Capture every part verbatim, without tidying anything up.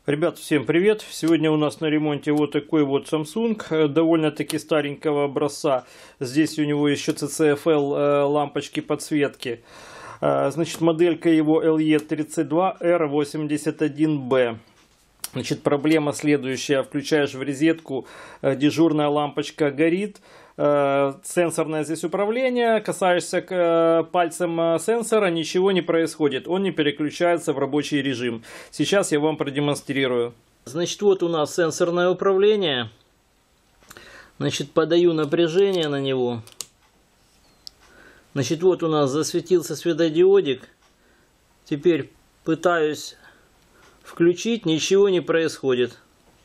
Ребят, всем привет! Сегодня у нас на ремонте вот такой вот Samsung, довольно-таки старенького образца. Здесь у него еще си си эф эл лампочки подсветки. Значит, моделька его эл и тридцать два эр восемьдесят один бэ. Значит, проблема следующая. Включаешь в розетку, дежурная лампочка горит. Сенсорное здесь управление. Касаешься пальцем сенсора, ничего не происходит. Он не переключается в рабочий режим. Сейчас я вам продемонстрирую. Значит, вот у нас сенсорное управление. Значит, подаю напряжение на него. Значит, вот у нас засветился светодиодик. Теперь пытаюсь включить, ничего не происходит.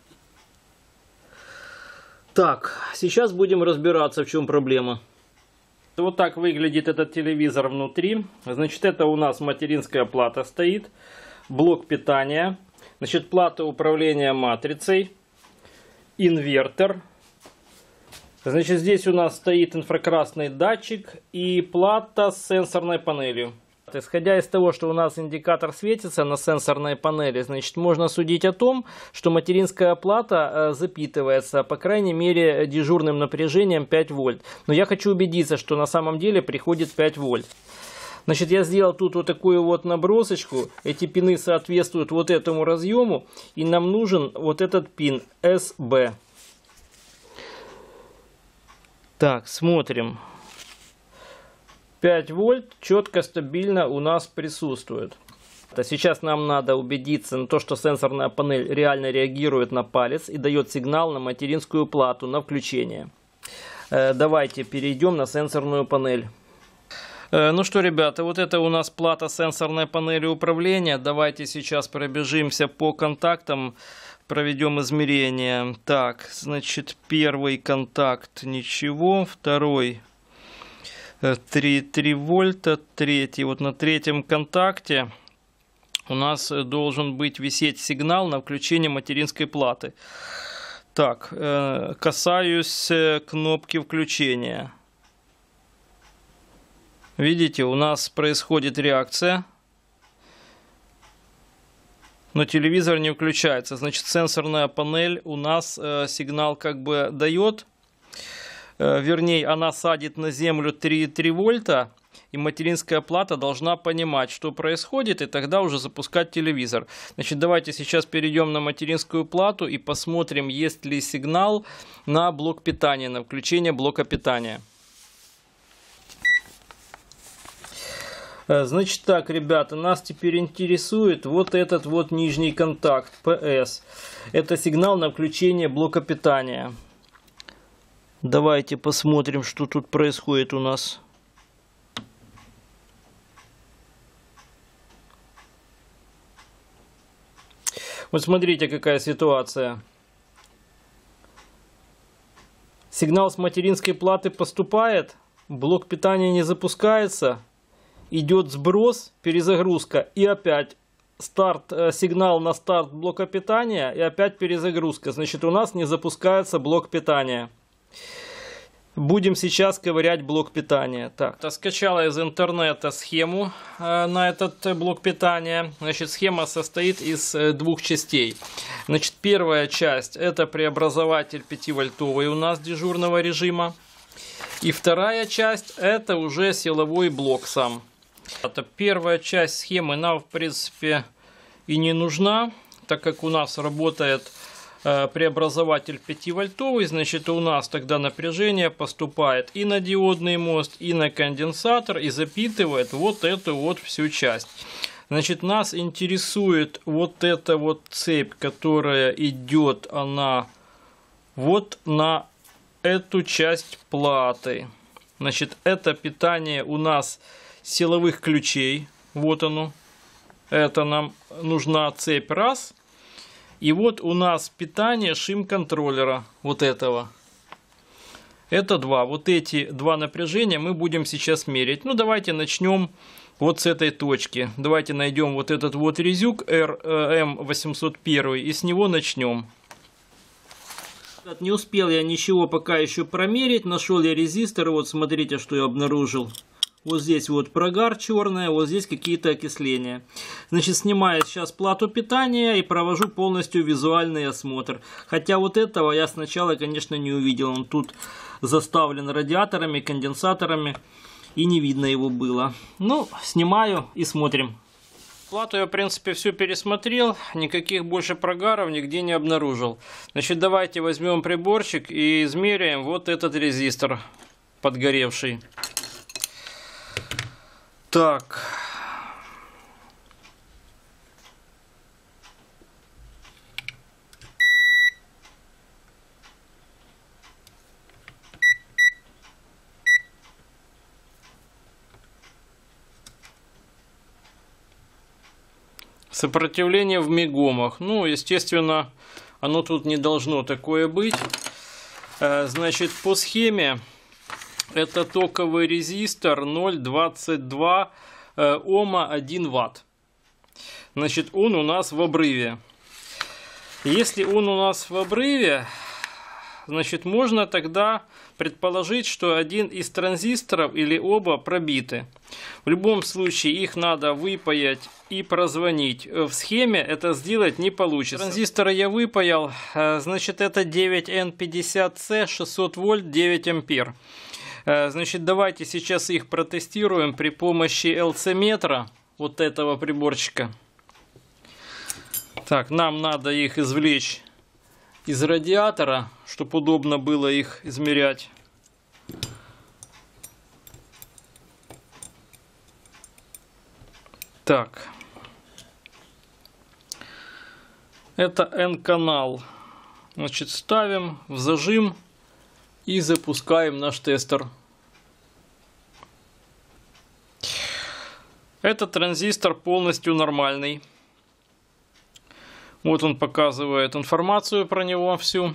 Так, сейчас будем разбираться, в чем проблема. Вот так выглядит этот телевизор внутри. Значит, это у нас материнская плата стоит, блок питания, значит, плата управления матрицей, инвертор. Значит, здесь у нас стоит инфракрасный датчик и плата с сенсорной панелью. Исходя из того, что у нас индикатор светится на сенсорной панели, значит, можно судить о том, что материнская плата запитывается, по крайней мере, дежурным напряжением пять вольт. Но я хочу убедиться, что на самом деле приходит пять вольт. Значит, я сделал тут вот такую вот набросочку. Эти пины соответствуют вот этому разъему. И нам нужен вот этот пин эс бэ. Так, смотрим. пять вольт четко, стабильно у нас присутствует. Сейчас нам надо убедиться на то, что сенсорная панель реально реагирует на палец и дает сигнал на материнскую плату на включение. Давайте перейдем на сенсорную панель. Ну что, ребята, вот это у нас плата сенсорной панели управления. Давайте сейчас пробежимся по контактам, проведем измерения. Так, значит, первый контакт ничего, второй три, три вольта, третий. Вот на третьем контакте у нас должен быть висеть сигнал на включение материнской платы. Так, э, касаюсь кнопки включения. Видите, у нас происходит реакция, но телевизор не включается. Значит, сенсорная панель у нас э, сигнал как бы дает. Вернее, она садит на землю три, три вольта, и материнская плата должна понимать, что происходит, и тогда уже запускать телевизор. Значит, давайте сейчас перейдем на материнскую плату и посмотрим, есть ли сигнал на блок питания, на включение блока питания. Значит так, ребята, нас теперь интересует вот этот вот нижний контакт, пэ эс. Это сигнал на включение блока питания. Давайте посмотрим, что тут происходит у нас. Вот смотрите, какая ситуация. Сигнал с материнской платы поступает, блок питания не запускается, идет сброс, перезагрузка и опять старт, сигнал на старт блока питания и опять перезагрузка. Значит, у нас не запускается блок питания. Будем сейчас ковырять блок питания. Так, скачала из интернета схему э, на этот блок питания. Значит, схема состоит из э, двух частей. Значит, первая часть — это преобразователь пятивольтовый у нас дежурного режима. И вторая часть — это уже силовой блок сам. Это первая часть схемы нам, в принципе, и не нужна, так как у нас работает преобразователь пятивольтовый, значит, у нас тогда напряжение поступает и на диодный мост, и на конденсатор, и запитывает вот эту вот всю часть. Значит, нас интересует вот эта вот цепь, которая идет, она вот на эту часть платы. Значит, это питание у нас силовых ключей, вот оно, это нам нужна цепь раз. И вот у нас питание шим-контроллера, вот этого. Это два. Вот эти два напряжения мы будем сейчас мерить. Ну, давайте начнем вот с этой точки. Давайте найдем вот этот вот резюк эр эм восемьсот один и с него начнем. Не успел я ничего пока еще промерить. Нашел я резистор. Вот смотрите, что я обнаружил. Вот здесь вот прогар черный, вот здесь какие-то окисления. Значит, снимаю сейчас плату питания и провожу полностью визуальный осмотр. Хотя вот этого я сначала, конечно, не увидел. Он тут заставлен радиаторами, конденсаторами, и не видно его было. Ну, снимаю и смотрим. Плату я, в принципе, все пересмотрел, никаких больше прогаров нигде не обнаружил. Значит, давайте возьмем приборчик и измеряем вот этот резистор подгоревший. Так. Сопротивление в мегомах. Ну, естественно, оно тут не должно такое быть. Значит, по схеме это токовый резистор ноль целых двадцать два Ома один ватт. Значит, он у нас в обрыве. Если он у нас в обрыве, значит, можно тогда предположить, что один из транзисторов или оба пробиты. В любом случае их надо выпаять и прозвонить. В схеме это сделать не получится. Транзисторы я выпаял. Значит, это девять эн пятьдесят си, шестьсот вольт, девять ампер. Значит, давайте сейчас их протестируем при помощи эл си метра, вот этого приборчика. Так, нам надо их извлечь из радиатора, чтобы удобно было их измерять. Так. Это N-канал. Значит, ставим в зажим и запускаем наш тестер. Этот транзистор полностью нормальный. Вот он показывает информацию про него всю.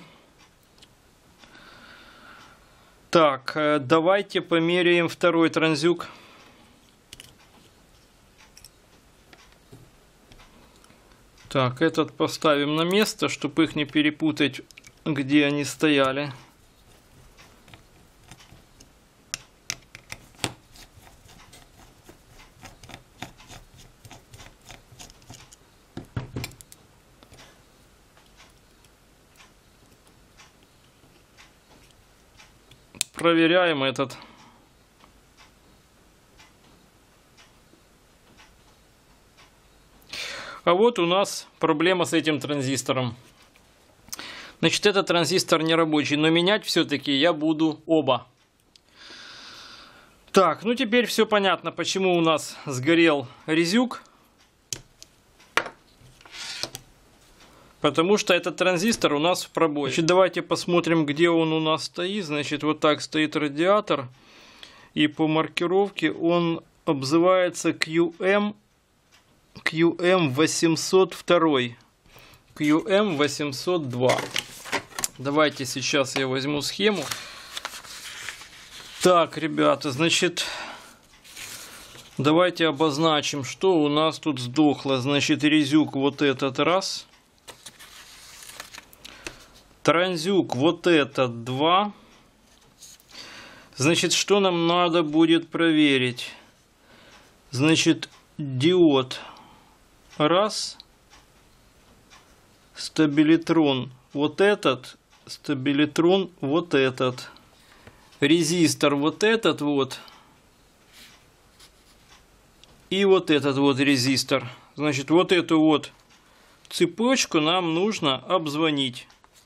Так, давайте померяем второй транзюк. Так, этот поставим на место, чтобы их не перепутать, где они стояли. Проверяем этот. А вот у нас проблема с этим транзистором. Значит, этот транзистор не рабочий, но менять все-таки я буду оба. Так, ну теперь все понятно, почему у нас сгорел резюк. Потому что этот транзистор у нас в пробое. Значит, давайте посмотрим, где он у нас стоит. Значит, вот так стоит радиатор. И по маркировке он обзывается кью эм кью эм восемьсот два. кью эм восемьсот два. Давайте сейчас я возьму схему. Так, ребята, значит, давайте обозначим, что у нас тут сдохло. Значит, резюк вот этот раз. Транзюк вот этот два. Значит, что нам надо будет проверить? Значит, диод раз. Стабилитрон вот этот. Стабилитрон вот этот. Резистор вот этот вот. И вот этот вот резистор. Значит, вот эту вот цепочку нам нужно обзвонить.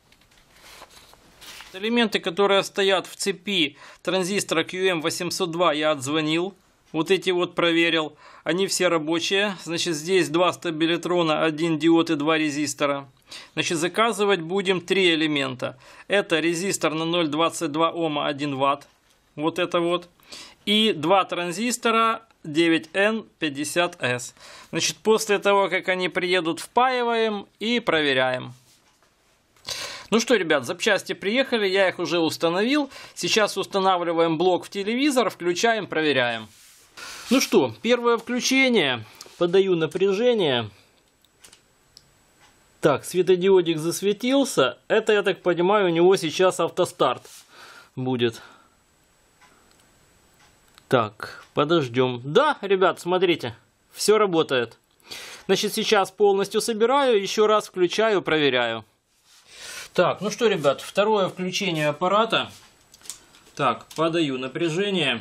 Элементы, которые стоят в цепи транзистора кью эм восемьсот два, я отзвонил. Вот эти вот проверил. Они все рабочие. Значит, здесь два стабилитрона, один диод и два резистора. Значит, заказывать будем три элемента. Это резистор на ноль целых двадцать два Ома один ватт. Вот это вот. И два транзистора девять эн пятьдесят эс. Значит, после того, как они приедут, впаиваем и проверяем. Ну что, ребят, запчасти приехали, я их уже установил. Сейчас устанавливаем блок в телевизор, включаем, проверяем. Ну что, первое включение. Подаю напряжение. Так, светодиодик засветился. Это, я так понимаю, у него сейчас автостарт будет. Так, подождем. Да, ребят, смотрите, все работает. Значит, сейчас полностью собираю, еще раз включаю, проверяю. Так, ну что, ребят, второе включение аппарата. Так, подаю напряжение.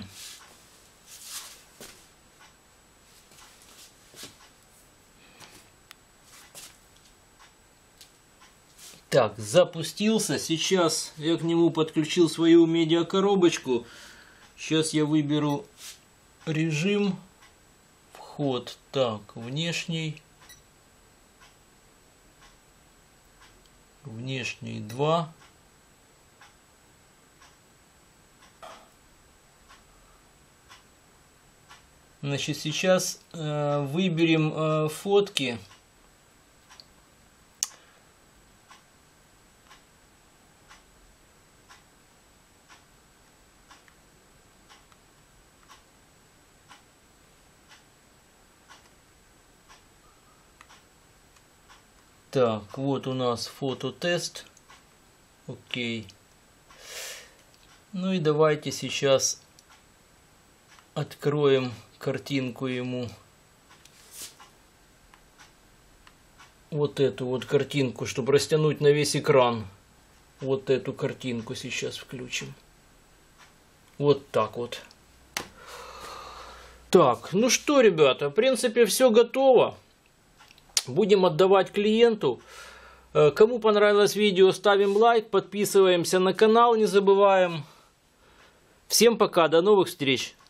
Так, запустился. Сейчас я к нему подключил свою медиакоробочку. Сейчас я выберу режим. Вход. Так, внешний. Внешний два. Значит, сейчас э, выберем э, фотки. Так, вот у нас фототест. Окей. Ну и давайте сейчас откроем картинку ему. Вот эту вот картинку, чтобы растянуть на весь экран. Вот эту картинку сейчас включим. Вот так вот. Так, ну что, ребята, в принципе, все готово. Будем отдавать клиенту. Кому понравилось видео, ставим лайк, подписываемся на канал, не забываем. Всем пока, до новых встреч.